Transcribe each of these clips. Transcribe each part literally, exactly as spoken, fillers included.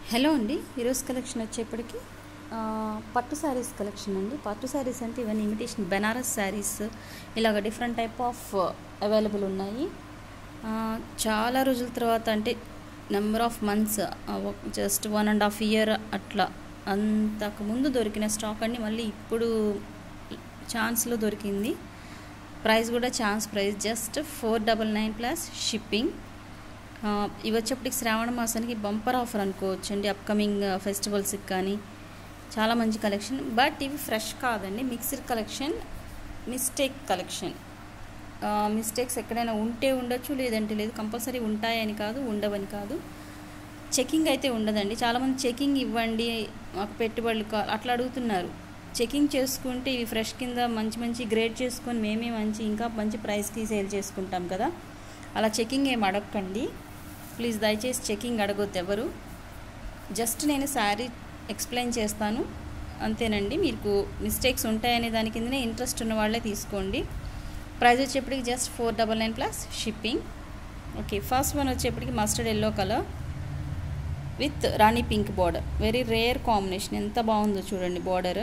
Hello అండి, ఈరోజు collection వచ్చేప్పటికి పట్టు శారీస్ కలెక్షన్ అండి. పట్టు శారీస్ అంటే ఇవన్నీ ఇమిటేషన్ బెనారస్ శారీస్, ఇలాగ డిఫరెంట్ టైప్ ఆఫ్ అవైలబుల్ ఉన్నాయి. చాలా రోజుల తర్వాత అంటే number of months, just one and half year అట్లా అంతకుముందు దొరికిన స్టాక్ అండి. మళ్ళీ ఇప్పుడు ఛాన్స్లో దొరికింది. ప్రైస్ కూడా chance price, just four double nine plus shipping. ఇవి వచ్చేప్పటికి శ్రావణ మాసానికి బంపర్ ఆఫర్ అనుకోవచ్చు అండి. అప్కమింగ్ ఫెస్టివల్స్కి కానీ చాలా మంచి కలెక్షన్. బట్ ఇవి ఫ్రెష్ కాదండి, mixed collection, mistake collection. Mistakes ఎక్కడైనా ఉంటే ఉండొచ్చు, లేదంటే లేదు. కంపల్సరీ ఉంటాయని కాదు, ఉండవని కాదు. చెకింగ్ అయితే ఉండదండి. చాలామంది చెకింగ్ ఇవ్వండి మాకు పెట్టుబడులు కా అట్లా అడుగుతున్నారు. చెకింగ్ చేసుకుంటే ఇవి ఫ్రెష్ కింద మంచి మంచి గ్రేడ్ చేసుకొని మేమే మంచి ఇంకా మంచి ప్రైస్కి సేల్ చేసుకుంటాం కదా. అలా చెకింగ్ ఏం అడగకండి ప్లీజ్, దయచేసి చెకింగ్ అడగొద్దు ఎవరు. జస్ట్ నేను శారీ ఎక్స్ప్లెయిన్ చేస్తాను అంతేనండి. మీకు మిస్టేక్స్ ఉంటాయనే దాని కిందనే ఇంట్రెస్ట్ ఉన్న వాళ్ళే తీసుకోండి. ప్రైస్ వచ్చేప్పటికి just four double nine plus shipping. Okay, first one వచ్చేప్పటికి mustard yellow colour with rani pink border. Very rare combination, ఎంత బాగుందో చూడండి బార్డర్.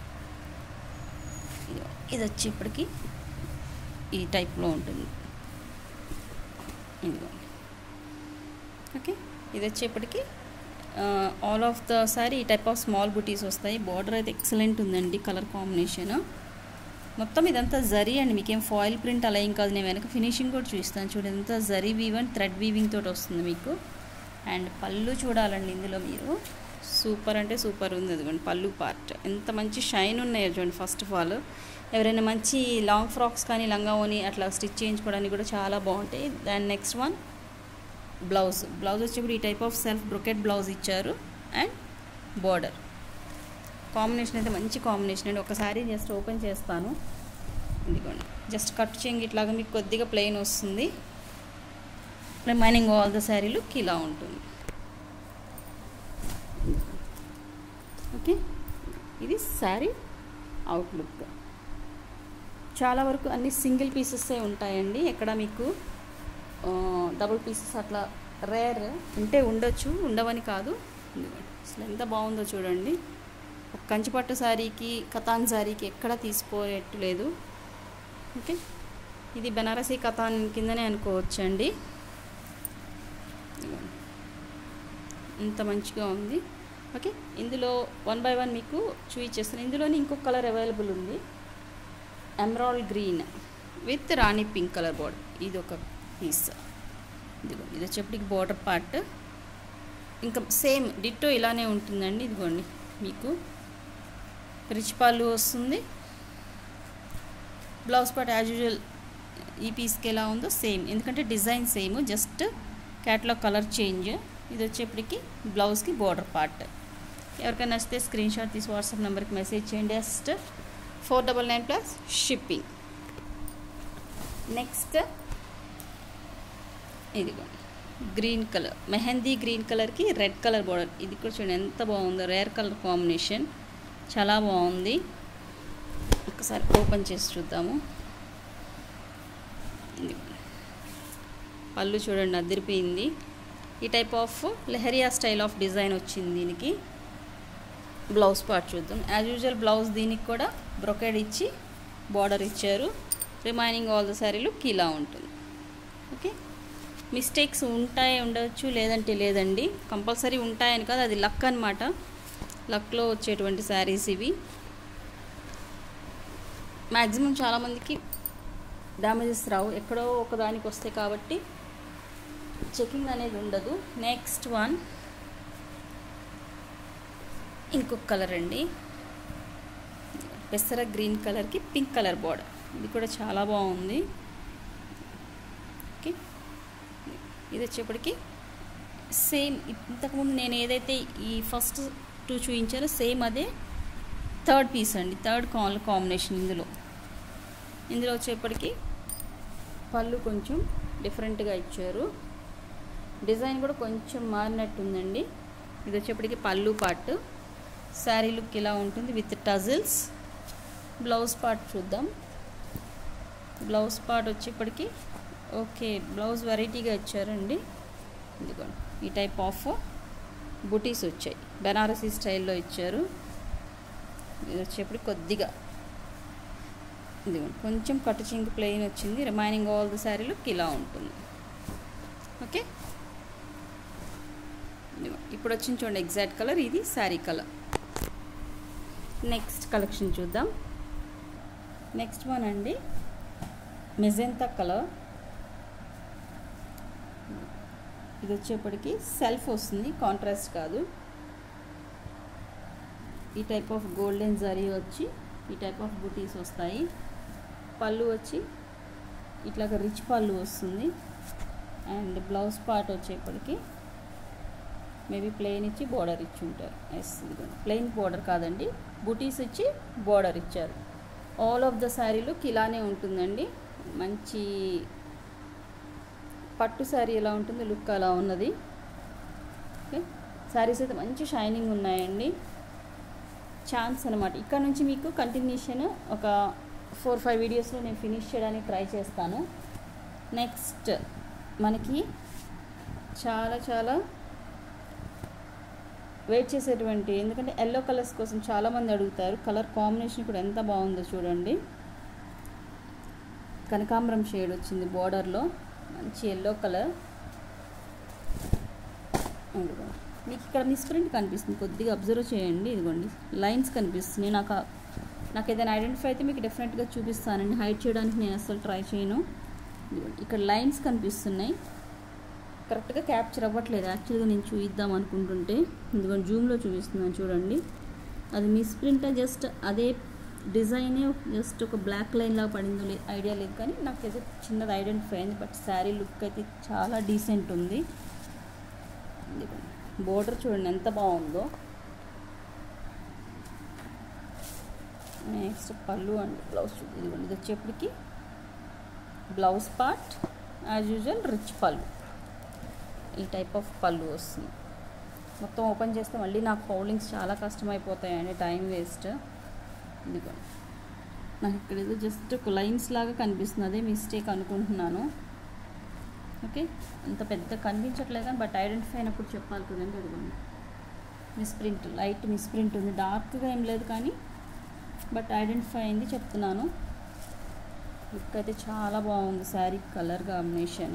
ఇది వచ్చేప్పటికి ఈ టైప్లో ఉంటుంది. ఇదిగోండి. ఓకే, ఇది వచ్చేప్పటికి ఆల్ ఆఫ్ ద సారీ ఈ టైప్ ఆఫ్ స్మాల్ బుటీస్ వస్తాయి. బార్డర్ అయితే ఎక్సలెంట్ ఉందండి, కలర్ కాంబినేషన్ మొత్తం ఇదంతా జరీ అండి. మీకేం ఫాయిల్ ప్రింట్ అలా ఏం కాదు. నేను వెనక ఫినిషింగ్ కూడా చూస్తాను చూడండి, ఎంత zari weave and thread weaving తోటి వస్తుంది మీకు. అండ్ పళ్ళు చూడాలండి ఇందులో మీరు, సూపర్ అంటే సూపర్ ఉంది. అదిగోండి పళ్ళు పార్ట్ ఎంత మంచి షైన్ ఉన్నాయో చూడండి. ఫస్ట్ ఆఫ్ ఆల్ ఎవరైనా మంచి లాంగ్ ఫ్రాక్స్ కానీ లంగా ఓని అట్లా స్టిచ్ చేయించుకోవడానికి కూడా చాలా బాగుంటాయి. దాని నెక్స్ట్ వన్ బ్లౌజ్. బ్లౌజ్ వచ్చేప్పుడు ఈ type of self brocade blouse ఇచ్చారు అండ్ బార్డర్. కాంబినేషన్ అయితే మంచి కాంబినేషన్ అండి. ఒకసారి జస్ట్ ఓపెన్ చేస్తాను. ఇదిగోండి, జస్ట్ కట్ చేయండి ఇట్లాగా మీకు కొద్దిగా ప్లెయిన్ వస్తుంది. Remaining all the sari look ఇలా ఉంటుంది. ఓకే, ఇది శారీ అవుట్లుక్. చాలా వరకు అన్ని సింగిల్ పీసెస్సే ఉంటాయండి. ఎక్కడ మీకు డబుల్ పీసెస్ అట్లా రేర్ ఉంటే ఉండొచ్చు, ఉండవని కాదు. అసలు ఎంత బాగుందో చూడండి. ఒక కంచిపట్టు శారీకి కతాన్ శారీకి ఎక్కడ తీసుకోలేట్టు లేదు. ఓకే, ఇది బెనారసీ కతాన్ కిందనే అనుకోవచ్చు అండి. ఇంత మంచిగా ఉంది. ఓకే, ఇందులో వన్ బై వన్ మీకు చూపించేస్తాను. ఇందులోనే ఇంకొక కలర్ అవైలబుల్ ఉంది, emerald green with rani pink colour border. ఇది ఒక పీస్. ఇదిగోండి, ఇది వచ్చేప్పటికి బార్డర్ పార్ట్ ఇంకా సేమ్ డిట్టో ఇలానే ఉంటుందండి. ఇదిగోండి మీకు రిచ్ పళ్ళు వస్తుంది. బ్లౌజ్ పార్ట్ యాజ్ యూజువల్ ఈ పీస్కి ఎలా ఉందో సేమ్, ఎందుకంటే design same, just catalogue colour change. ఇది వచ్చేప్పటికి బ్లౌజ్కి బార్డర్ పార్ట్. ఎవరికైనా నచ్చితే స్క్రీన్ షాట్ తీసి వాట్సాప్ నెంబర్కి మెసేజ్ చేయండి. Just four double nine plus shipping. Next ఇదిగోండి గ్రీన్ కలర్, మెహందీ గ్రీన్ కలర్కి రెడ్ కలర్ బార్డర్. ఇది కూడా చూడండి ఎంత బాగుందో, రేర్ కలర్ కాంబినేషన్, చాలా బాగుంది. ఒకసారి ఓపెన్ చేసి చూద్దాము. పళ్ళు చూడండి అదిరిపోయింది. ఈ type of lehariya style of design వచ్చింది దీనికి. బ్లౌజ్ పార్ట్ చూద్దాం. యాజ్ యూజువల్ బ్లౌజ్ దీనికి కూడా బ్రొకెడ్ ఇచ్చి బార్డర్ ఇచ్చారు. Remaining all the sari look ఇలా ఉంటుంది. ఓకే, మిస్టేక్స్ ఉంటాయి ఉండవచ్చు, లేదంటే లేదండి. కంపల్సరీ ఉంటాయని కాదు, అది లక్ అనమాట. లక్లో వచ్చేటువంటి శారీస్ ఇవి. మ్యాక్సిమం చాలామందికి డ్యామేజెస్ రావు, ఎక్కడో ఒకదానికి వస్తాయి కాబట్టి చెకింగ్ అనేది ఉండదు. నెక్స్ట్ వన్ ఇంకొక కలర్ అండి, పెసర గ్రీన్ కలర్కి పింక్ కలర్ బార్డర్. ఇది కూడా చాలా బాగుంది. ఓకే, ఇది వచ్చేప్పటికి సేమ్ ఇంతకుముందు నేను ఏదైతే ఈ ఫస్ట్ టూ చూపించానో సేమ్ అదే థర్డ్ పీస్ అండి, థర్డ్ కాల్ కాంబినేషన్. ఇందులో ఇందులో వచ్చేప్పటికి పళ్ళు కొంచెం డిఫరెంట్గా ఇచ్చారు, డిజైన్ కూడా కొంచెం మారినట్టుందండి. ఇది వచ్చేప్పటికి పళ్ళు పార్ట్. శారీ లుక్ ఇలా ఉంటుంది విత్ టజిల్స్. బ్లౌజ్ పార్ట్ చూద్దాం. బ్లౌజ్ పార్ట్ వచ్చేప్పటికి ఓకే, బ్లౌజ్ వెరైటీగా ఇచ్చారండి. ఇదిగోండి ఈ టైప్ ఆఫ్ బుటీస్ వచ్చాయి, బెనారసీ స్టైల్లో ఇచ్చారు. ఇది వచ్చేప్పుడు కొద్దిగా ఇది కొంచెం కట్టు చింక్ ప్లెయిన్ వచ్చింది. Remaining all the sari look ఇలా ఉంటుంది. ఓకే, ఇప్పుడు వచ్చింది చూడండి ఎగ్జాక్ట్ కలర్, ఇది శారీ కలర్. నెక్స్ట్ కలెక్షన్ చూద్దాం. నెక్స్ట్ వన్ అండి మెజెంతా కలర్. ఇది వచ్చేప్పటికి సెల్ఫ్ వస్తుంది, కాంట్రాస్ట్ కాదు. ఈ టైప్ ఆఫ్ గోల్డెన్ జరీ వచ్చి ఈ టైప్ ఆఫ్ బూటీస్ వస్తాయి. పళ్ళు వచ్చి ఇట్లాగా రిచ్ పళ్ళు వస్తుంది. అండ్ బ్లౌజ్ పార్ట్ వచ్చేప్పటికి మేబీ ప్లెయిన్ ఇచ్చి బోర్డర్ ఇచ్చి ఉంటారు. ఎస్, ఇదిగోండి ప్లెయిన్ బోర్డర్ కాదండి, బూటీస్ ఇచ్చి బోర్డర్ ఇచ్చారు. All of the sari look ఇలానే ఉంటుందండి. మంచి పట్టు శారీ ఎలా ఉంటుందో లుక్ అలా ఉన్నది. ఓకే, శారీస్ అయితే మంచి షైనింగ్ ఉన్నాయండి. ఛాన్స్ అనమాట. ఇక్కడ నుంచి మీకు కంటిన్యూషన్ ఒక ఫోర్ ఫైవ్ వీడియోస్లో నేను ఫినిష్ చేయడానికి ట్రై చేస్తాను. నెక్స్ట్ మనకి చాలా చాలా వెయిట్ చేసేటువంటి, ఎందుకంటే ఎల్లో కలర్స్ కోసం చాలామంది అడుగుతారు. కలర్ కాంబినేషన్ కూడా ఎంత బాగుందో చూడండి. కనకాంబరం షేడ్ వచ్చింది బోర్డర్లో, మంచి ఎల్లో కలర్. మీకు ఇక్కడ మిస్ప్రింట్ కనిపిస్తుంది, కొద్దిగా అబ్జర్వ్ చేయండి. ఇదిగోండి లైన్స్ కనిపిస్తున్నాయి. నాకు నాకు ఏదైనా ఐడెంటిఫై అయితే మీకు డెఫినెట్గా చూపిస్తానండి. హైడ్ చేయడానికి నేను అసలు ట్రై చేయను. ఇక్కడ లైన్స్ కనిపిస్తున్నాయి, కరెక్ట్గా క్యాప్చర్ అవ్వట్లేదు. యాక్చువల్గా నేను చూపిద్దాం అనుకుంటుంటే ఇదిగోండి జూమ్లో చూపిస్తున్నాను చూడండి. అది మిస్ప్రింట్ జస్ట్ అదే డిజైనే జస్ట్ ఒక బ్లాక్ లైన్ లాగా పడిందో లేదు ఐడియా లేదు, కానీ నాకు ఏదో చిన్నది ఐడెంటిఫై అయింది. బట్ శారీ లుక్ అయితే చాలా డీసెంట్ ఉంది. బోర్డర్ చూడండి ఎంత బాగుందో. నెక్స్ట్ పళ్ళు అండ్ బ్లౌజ్ చూడండి. ఇదిగోండి ఇది వచ్చేప్పటికి blouse part as usual rich pallu, ఈ టైప్ ఆఫ్ పళ్ళు వస్తుంది. మొత్తం ఓపెన్ చేస్తే మళ్ళీ నాకు ఫౌలింగ్స్ చాలా కష్టమైపోతాయండి, టైం వేస్ట్. ఇదిగోండి నాకు ఇక్కడ ఏదో జస్ట్ ఒక లైన్స్ లాగా కనిపిస్తుంది, అదే మిస్టేక్ అనుకుంటున్నాను. ఓకే, అంత పెద్ద కనిపించట్లేదు కానీ బట్ ఐడెంటిఫై అయినప్పుడు చెప్పాలి కదండి. అదిగోండి మిస్ప్రింట్, లైట్ మిస్ప్రింట్ ఉంది, డార్క్గా ఏం లేదు కానీ బట్ ఐడెంటిఫై అయింది చెప్తున్నాను. లుక్ అయితే చాలా బాగుంది శారీ కలర్ కాంబినేషన్.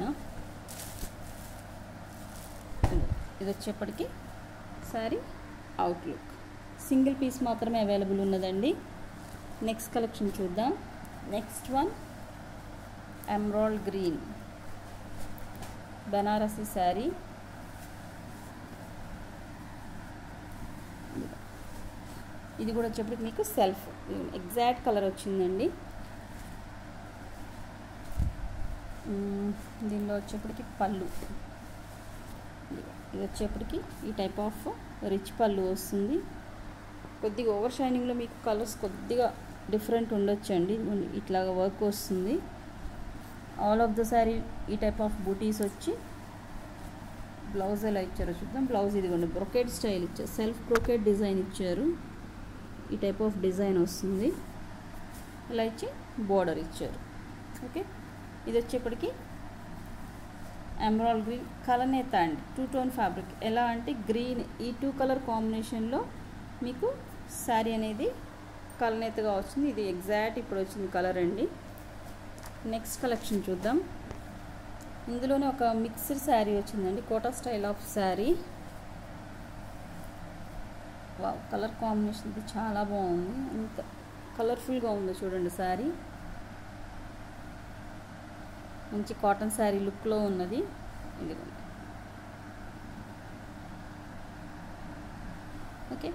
ఇది వచ్చేప్పటికి శారీ అవుట్లుక్. సింగిల్ పీస్ మాత్రమే అవైలబుల్ ఉన్నదండి. నెక్స్ట్ కలెక్షన్ చూద్దాం. Next one emerald green Banarasi sari. ఇది కూడా వచ్చేప్పటికి మీకు సెల్ఫ్ ఎగ్జాక్ట్ కలర్ వచ్చిందండి. దీనిలో వచ్చేప్పటికి పళ్ళు, ఇది వచ్చేప్పటికి ఈ టైప్ ఆఫ్ రిచ్ పళ్ళు వస్తుంది. కొద్దిగా ఓవర్ షైనింగ్లో మీకు కలర్స్ కొద్దిగా డిఫరెంట్ ఉండొచ్చు అండి. ఇట్లాగా వర్క్ వస్తుంది. ఆల్ ఆఫ్ ద శారీ ఈ టైప్ ఆఫ్ బూటీస్ వచ్చి బ్లౌజ్ ఎలా ఇచ్చారో చూద్దాం. బ్లౌజ్ ఇదిగోండి బ్రొకేట్ స్టైల్ ఇచ్చారు, సెల్ఫ్ బ్రొకేట్ డిజైన్ ఇచ్చారు. ఈ టైప్ ఆఫ్ డిజైన్ వస్తుంది. ఇలా ఇచ్చి బోర్డర్ ఇచ్చారు. ఓకే, ఇది వచ్చేప్పటికి ఎమరాల్డ్ గ్రీన్ కలనేత అండి, టూ టోన్ ఫ్యాబ్రిక్. ఎలా అంటే గ్రీన్, ఈ టూ కలర్ కాంబినేషన్లో మీకు శారీ అనేది కలనేతగా వచ్చింది. ఇది ఎగ్జాక్ట్ ఇప్పుడు వచ్చింది కలర్ అండి. నెక్స్ట్ కలెక్షన్ చూద్దాం. ఇందులోనే ఒక మిక్స్డ్ శారీ వచ్చిందండి, Kota style of sari. Wow, colour combination ఇది చాలా బాగుంది, ఎంత కలర్ఫుల్గా ఉందో చూడండి శారీ. మంచి కాటన్ శారీ లుక్లో ఉన్నది. ఇదిగోండి ఓకే,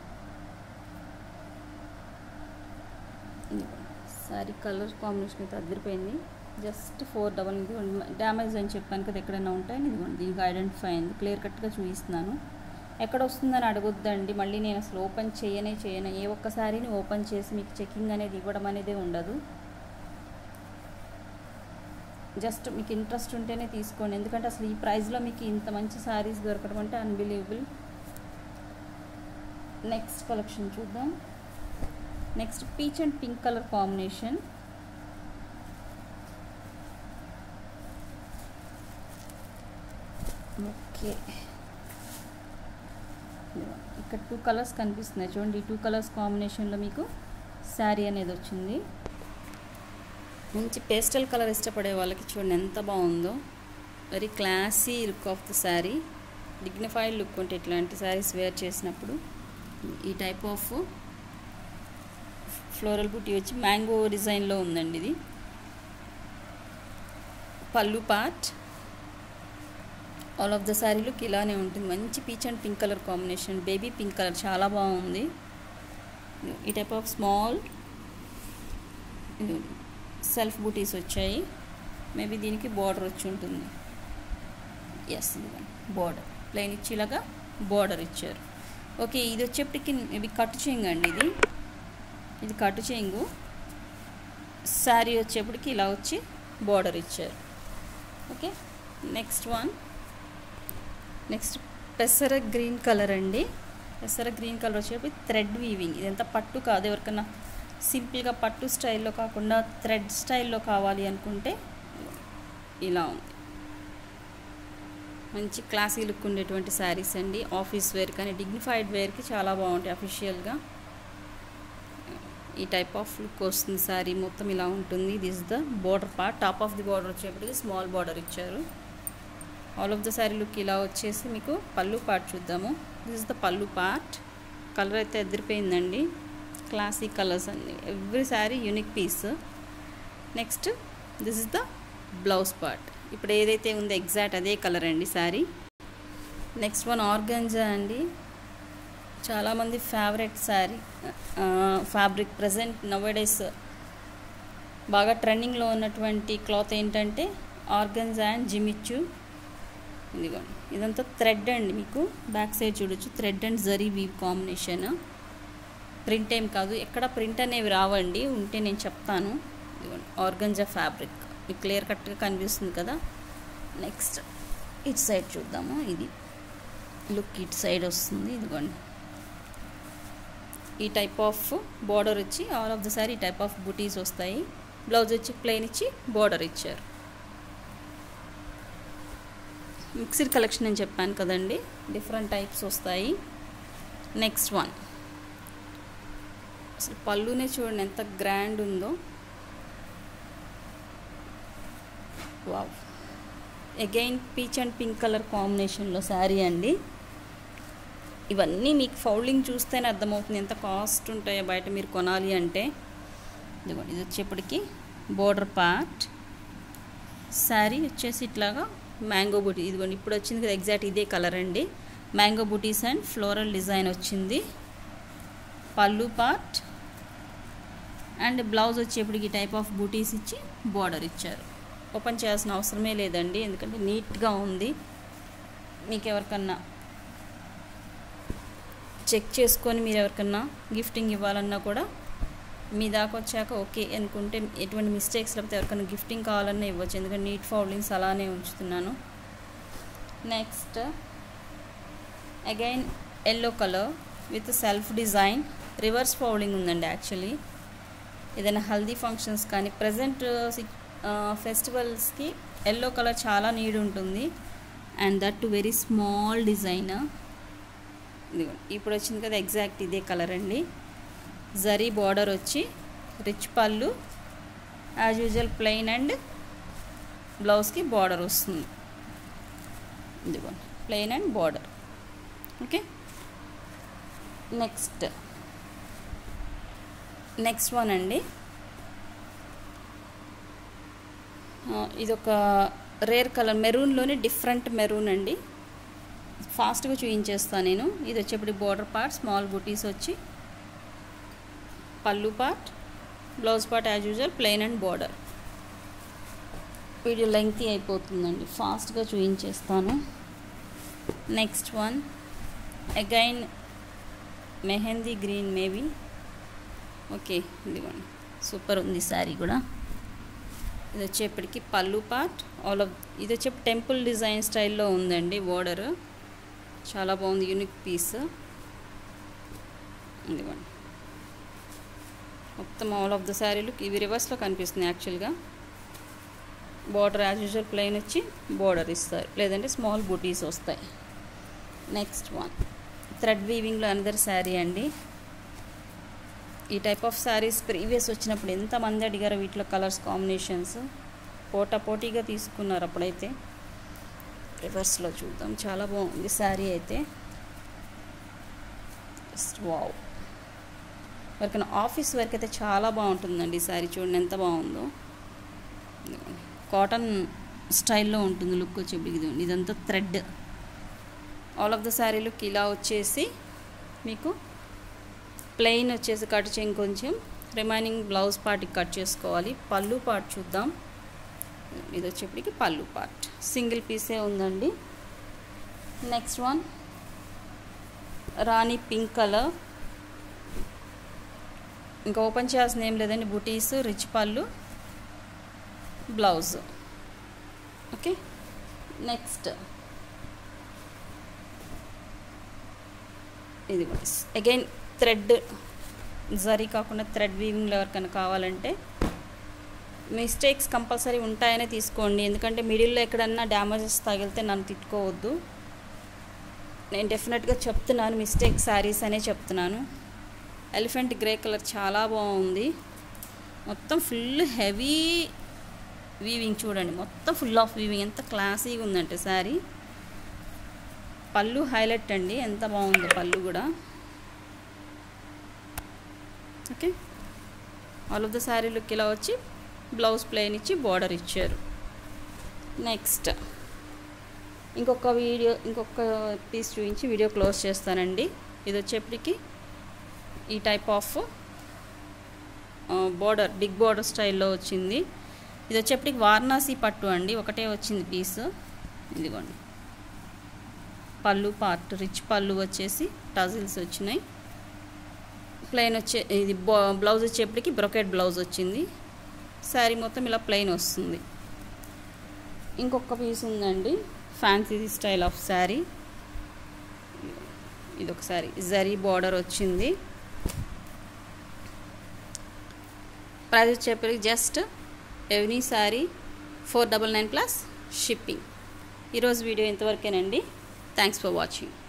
శారీ కలర్ కాంబినేషన్ అయితే అదిరిపోయింది. జస్ట్ ఫోర్ డబల్ డ్యామేజ్ అని చెప్పాను కదా, ఎక్కడైనా ఉంటాయని ఇదిగోండి దీనికి ఐడెంటిఫై అయింది. క్లియర్ కట్గా చూపిస్తున్నాను. ఎక్కడ వస్తుందని అడగొద్దండి, మళ్ళీ నేను అసలు ఓపెన్ చేయనే చేయను. ఏ ఒక్క శారీని ఓపెన్ చేసి మీకు చెకింగ్ అనేది ఇవ్వడం అనేది ఉండదు. జస్ట్ మీకు ఇంట్రెస్ట్ ఉంటేనే తీసుకోండి, ఎందుకంటే అసలు ఈ ప్రైస్లో మీకు ఇంత మంచి శారీస్ దొరకడం అంటే అన్బిలీవబుల్. నెక్స్ట్ కలెక్షన్ చూద్దాం. Next peach and pink colour combination. Okay, ఇక్కడ టూ కలర్స్ కనిపిస్తున్నాయి చూడండి. ఈ టూ కలర్స్ కాంబినేషన్లో మీకు శారీ అనేది వచ్చింది. మంచి పేస్టల్ కలర్ ఇష్టపడే వాళ్ళకి చూడండి ఎంత బాగుందో. Very classy look of the sari, dignified look ఉంటే ఇట్లాంటి శారీస్ వేర్ చేసినప్పుడు. ఈ టైప్ ఆఫ్ ఫ్లోరల్ బూటీ వచ్చి మ్యాంగో డిజైన్లో ఉందండి. ఇది pallu part. All of the sari look ఇలానే ఉంటుంది. మంచి peach and pink colour combination, baby pink colour చాలా బాగుంది. ఈ type of small self butis వచ్చాయి. మేబీ దీనికి బార్డర్ వచ్చి ఉంటుంది. ఎస్, బార్డర్ ప్లెయిన్ ఇచ్చి ఇలాగా బార్డర్ ఇచ్చారు. ఓకే, ఇది వచ్చేప్పటికి మేబీ కట్టు చెంగు అండి. ఇది ఇది కట్టు చెంగు. శారీ వచ్చేప్పటికి ఇలా వచ్చి బార్డర్ ఇచ్చారు. Okay, next one. నెక్స్ట్ పెసర గ్రీన్ కలర్ అండి. పెసర గ్రీన్ కలర్ వచ్చేప్పటికి థ్రెడ్ వీవింగ్. ఇదంతా పట్టు కాదు. ఎవరికన్నా సింపుల్గా పట్టు స్టైల్లో కాకుండా థ్రెడ్ స్టైల్లో కావాలి అనుకుంటే ఇలా ఉంది. మంచి క్లాసీ లుక్ ఉండేటువంటి శారీస్ అండి. ఆఫీస్ వేర్ కానీ డిగ్నిఫైడ్ వేర్కి చాలా బాగుంటాయి. అఫీషియల్గా ఈ టైప్ ఆఫ్ లుక్ వస్తుంది. శారీ మొత్తం ఇలా ఉంటుంది. This is the border part. Top of the border వచ్చేప్పటికి స్మాల్ బార్డర్ ఇచ్చారు. All of the sari look ఇలా వచ్చేసి మీకు పళ్ళు పార్ట్ చూద్దాము. This is the pallu part. Colour అయితే ఎదిరిపోయిందండి. క్లాసీ కలర్స్ అండి. Every sari unique piece. Next this is the blouse part. ఇప్పుడు ఏదైతే ఉందో ఎగ్జాక్ట్ అదే కలర్ అండి శారీ. నెక్స్ట్ వన్ ఆర్గంజా అండి. చాలామంది favourite sari fabric. Present nowadays బాగా ట్రెండింగ్లో ఉన్నటువంటి క్లాత్ ఏంటంటే ఆర్గంజా అండ్ జిమిచ్చు. ఇదిగోండి, ఇదంతా థ్రెడ్ అండి. మీకు బ్యాక్ సైడ్ చూడొచ్చు, thread and zari weave combination. Print ఏం కాదు, ఎక్కడ ప్రింట్ అనేవి రావండి. ఉంటే నేను చెప్తాను. ఇదిగోండి ఆర్గంజా ఫ్యాబ్రిక్ మీకు క్లియర్ కట్గా కనిపిస్తుంది కదా. నెక్స్ట్ ఇటు సైడ్ చూద్దాము. ఇది లుక్ ఇటు సైడ్ వస్తుంది. ఇదిగోండి ఈ టైప్ ఆఫ్ బార్డర్ వచ్చి ఆల్ ఆఫ్ ద సారీ ఈ టైప్ ఆఫ్ బూటీస్ వస్తాయి. బ్లౌజ్ వచ్చి ప్లెయిన్ ఇచ్చి బార్డర్ ఇచ్చారు. మిక్స్డ్ కలెక్షన్ అని చెప్పాను కదండి, డిఫరెంట్ టైప్స్ వస్తాయి. నెక్స్ట్ వన్, అసలు పళ్ళునే చూడండి ఎంత గ్రాండ్ ఉందో. Wow, again peach and pink colour కాంబినేషన్లో శారీ అండి. ఇవన్నీ మీకు ఫౌల్డింగ్ చూస్తేనే అర్థమవుతుంది ఎంత కాస్ట్ ఉంటాయో బయట మీరు కొనాలి అంటే. ఇదిగోండి, ఇది వచ్చేప్పటికి బోర్డర్ పార్ట్. శారీ వచ్చేసి ఇట్లాగా మ్యాంగో బూటీ. ఇదిగోండి ఇప్పుడు వచ్చింది కదా ఎగ్జాక్ట్ ఇదే కలర్ అండి. Mango butis and floral design వచ్చింది. పళ్ళు పార్ట్ అండ్ బ్లౌజ్ వచ్చేప్పటికి ఈ టైప్ ఆఫ్ బూటీస్ ఇచ్చి బార్డర్ ఇచ్చారు. ఓపెన్ చేయాల్సిన అవసరమే లేదండి, ఎందుకంటే నీట్గా ఉంది. మీకు ఎవరికన్నా చెక్ చేసుకొని మీరు ఎవరికన్నా గిఫ్టింగ్ ఇవ్వాలన్నా కూడా మీ దాకా వచ్చాక ఓకే అనుకుంటే ఎటువంటి మిస్టేక్స్ లేకపోతే ఎవరికైనా గిఫ్టింగ్ కావాలన్నా ఇవ్వచ్చు, ఎందుకంటే నీట్ ఫౌల్డింగ్స్ అలానే ఉంచుతున్నాను. Next again yellow colour with self design. Reverse folding ఉందండి. యాక్చువల్లీ ఏదైనా హల్దీ ఫంక్షన్స్ కానీ ప్రజెంట్ ఫెస్టివల్స్కి ఎల్లో కలర్ చాలా నీడ్ ఉంటుంది. And that too very small design. ఇదిగోండి ఇప్పుడు వచ్చింది కదా ఎగ్జాక్ట్ ఇదే కలర్ అండి. జరీ బార్డర్ వచ్చి rich pallu, as usual plain and బ్లౌజ్కి బార్డర్ వస్తుంది. ఇదిగోండి plain and border. Okay, next next one అండి. ఇదొక రేర్ కలర్, మెరూన్లోనే డిఫరెంట్ మెరూన్ అండి. ఫాస్ట్గా చూపించేస్తాను నేను. ఇది వచ్చేప్పుడు బార్డర్ పార్ట్, స్మాల్ బూటీస్ వచ్చి pallu part, blouse part as usual plain and border. Video lengthy అయిపోతుందండి, ఫాస్ట్గా చూపించేస్తాను. Next one again mehndi green maybe. Okay, ఇదిగోండి సూపర్ ఉంది శారీ కూడా. ఇది వచ్చేప్పటికి పళ్ళు పార్ట్. ఆల్ ఆఫ్ ఇది వచ్చే టెంపుల్ డిజైన్ స్టైల్లో ఉందండి బోర్డర్. చాలా బాగుంది, యూనిక్ పీస్. ఇదిగోండి మొత్తం ఆల్ ఆఫ్ ద శారీలు ఇవి రివర్స్లో కనిపిస్తుంది. యాక్చువల్గా బార్డర్ యాజ్ యూజువల్ ప్లెయిన్ వచ్చి బార్డర్ ఇస్తారు, లేదంటే స్మాల్ బూటీస్ వస్తాయి. నెక్స్ట్ వన్ థ్రెడ్ వీవింగ్లో అనదర్ శారీ అండి. ఈ టైప్ ఆఫ్ శారీస్ ప్రీవియస్ వచ్చినప్పుడు ఎంతమంది అడిగారో వీటిలో కలర్స్ కాంబినేషన్స్ పోటా పోటీగా తీసుకున్నారు అప్పుడైతే. రివర్స్లో చూద్దాం, చాలా బాగుంది శారీ అయితే. వావ్, వరకైనా ఆఫీస్ వరకు అయితే చాలా బాగుంటుందండి ఈ శారీ. చూడండి ఎంత బాగుందో, కాటన్ స్టైల్లో ఉంటుంది లుక్ వచ్చేప్పటికి. ఇదండి ఇదంతా thread. All of the sari look ఇలా వచ్చేసి మీకు ప్లెయిన్ వచ్చేసి కట్ చేయం కొంచెం, రిమైనింగ్ బ్లౌజ్ పార్ట్కి కట్ చేసుకోవాలి. పళ్ళు పార్ట్ చూద్దాం. ఇది వచ్చేప్పటికి పళ్ళు పార్ట్ సింగిల్ పీసే ఉందండి. నెక్స్ట్ వన్ రాణి పింక్ కలర్. ఇంకా ఓపెన్ చేయాల్సిన ఏం లేదండి, బుటీస్, రిచ్ పళ్ళు, బ్లౌజ్. ఓకే, నెక్స్ట్ ఇది అగైన్ థ్రెడ్ జరీ కాకుండా థ్రెడ్ వీవింగ్లో ఎవరికైనా కావాలంటే మిస్టేక్స్ కంపల్సరీ ఉంటాయనే తీసుకోండి. ఎందుకంటే మిడిల్లో ఎక్కడన్నా డ్యామేజెస్ తగిలితే నన్ను తిట్టుకోవద్దు. నేను డెఫినెట్గా చెప్తున్నాను, మిస్టేక్ శారీస్ అనే చెప్తున్నాను. ఎలిఫెంట్ గ్రే కలర్ చాలా బాగుంది. మొత్తం ఫుల్ హెవీ వీవింగ్ చూడండి, మొత్తం ఫుల్ ఆఫ్ వీవింగ్. ఎంత క్లాసీగా ఉందంటే శారీ. పళ్ళు హైలైట్ అండి, ఎంత బాగుందో పళ్ళు కూడా. Okay, all of the sari look ఇలా వచ్చి బ్లౌజ్ ప్లెయిన్ ఇచ్చి బార్డర్ ఇచ్చారు. నెక్స్ట్ ఇంకొక వీడియో ఇంకొక పీస్ చూపించి వీడియో క్లోజ్ చేస్తానండి. ఇది వచ్చేప్పటికి ఈ type of border big border స్టైల్లో వచ్చింది. ఇది వచ్చేప్పటికి వారణాసి పట్టు అండి, ఒకటే వచ్చింది పీస్. ఇదిగోండి పళ్ళు పార్ట్, రిచ్ పళ్ళు వచ్చేసి టజిల్స్ వచ్చినాయి. ప్లెయిన్ వచ్చే ఇది బ్లౌజ్ వచ్చేప్పటికి బ్రొకెట్ బ్లౌజ్ వచ్చింది. శారీ మొత్తం ఇలా ప్లెయిన్ వస్తుంది. ఇంకొక పీస్ ఉందండి, ఫ్యాన్సీ స్టైల్ ఆఫ్ శారీ. ఇది ఒక శారీ జరీ బార్డర్ వచ్చింది. ప్రైస్ వచ్చేప్పటికి just every sari four double nine plus shipping. ఈరోజు వీడియో ఇంతవరకేనండి. Thanks for watching.